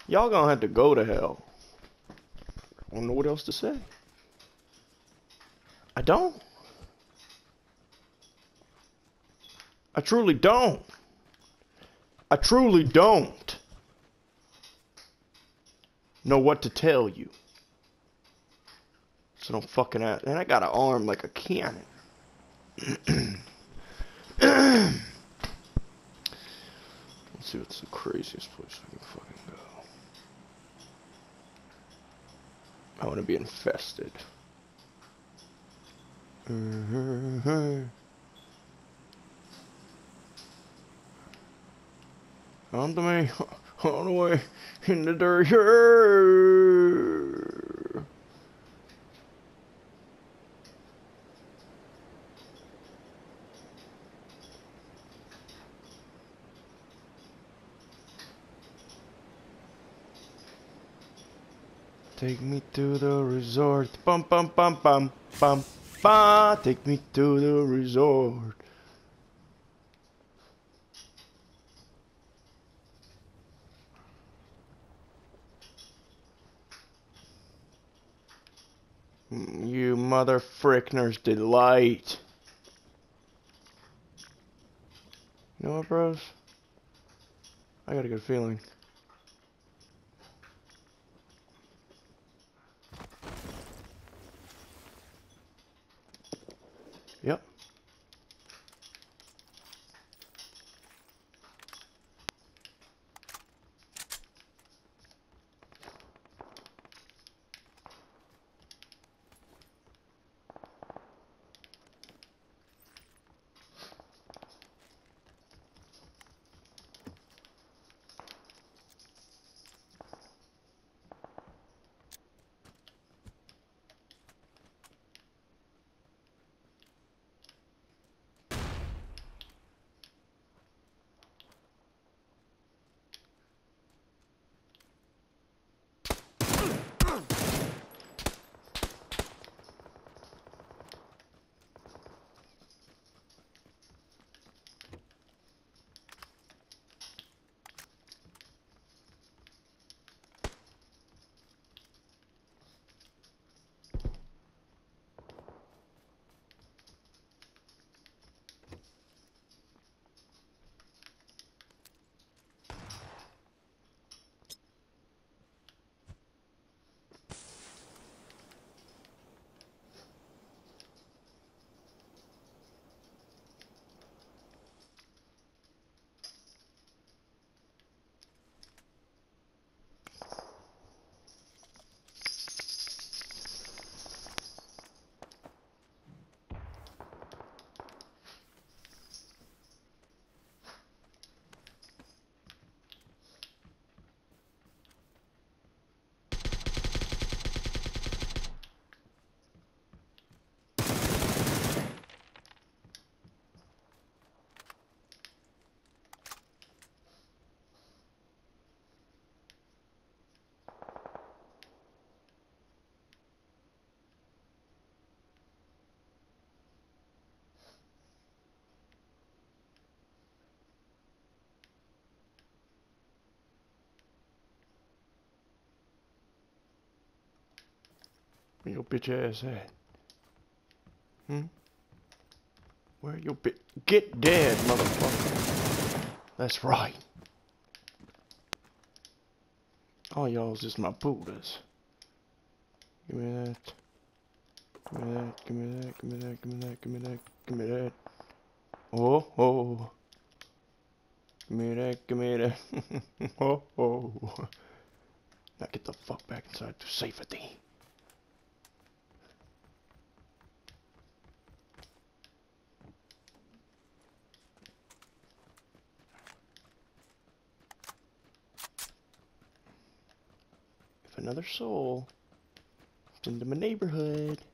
Y'all gonna have to go to hell. I don't know what else to say. I don't. I truly don't. I truly don't know what to tell you. So don't fucking ask. And I got an arm like a cannon. Let's see what's the craziest place I can fucking go. I want to be infested. On the way, on the way, in the dirt. Take me to the resort. Bum bum bum bum bum ba. Take me to the resort. You mother frickner's delight. You know what, bros? I got a good feeling. Yep. Where your bitch ass at? Where your bitch? Get dead, motherfucker. That's right. All y'all's just my Buddhas. Give me that. Give me that. Give me that. Give me that. Give me that. Give me that. Give me that. Oh, oh. Give me that. Give me that. Oh, oh. Now get the fuck back inside to safety. If another soul comes into my neighborhood,